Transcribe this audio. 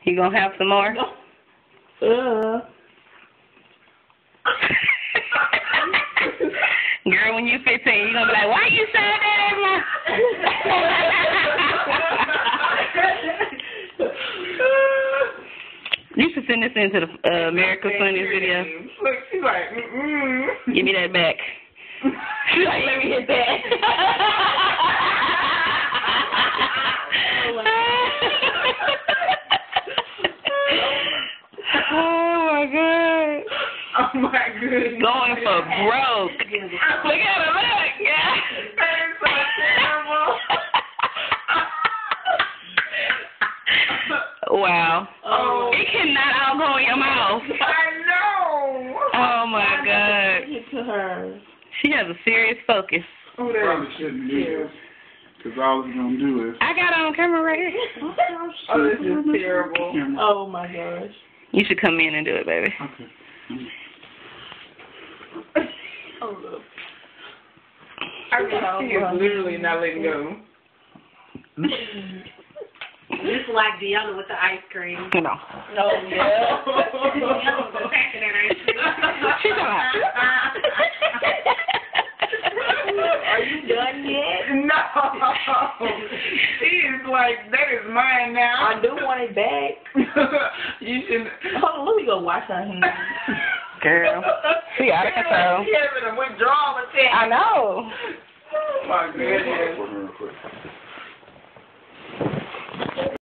You gonna have some more? Girl, when you 15, you gonna be like, why you saying that at my... You should send this into the America's Funniest video. Look, she's like, Give me that back. She's like, let me hit that. Oh my god. oh my goodness. Going for broke. Look at her, look. Yeah. That is so terrible. Wow. Oh. It cannot all go in your mouth. I know. Oh my god. To her. She has a serious focus. Oh, Probably shouldn't do this. Because all it's going to do is... I got it on camera right here. Oh, this is terrible. Oh my gosh. You should come in and do it, baby. Okay. Oh look. I mean, she is literally not letting go. This is like Deanna with the ice cream. No. No, yeah. Deanna was packing that ice cream. She's all right. Are you done yet? No. She is like, that is mine now. I do want it back. You should. Hold on, let me go wash her hands. Girl. She out of control. She having a withdrawal attack. I know. Oh my goodness.